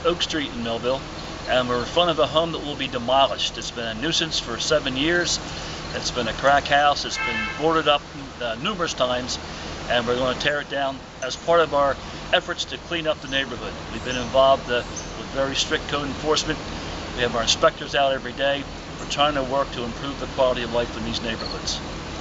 Oak Street in Millville, and we're in front of a home that will be demolished. It's been a nuisance for 7 years. It's been a crack house. It's been boarded up numerous times, and we're going to tear it down as part of our efforts to clean up the neighborhood. We've been involved with very strict code enforcement. We have our inspectors out every day. We're trying to work to improve the quality of life in these neighborhoods.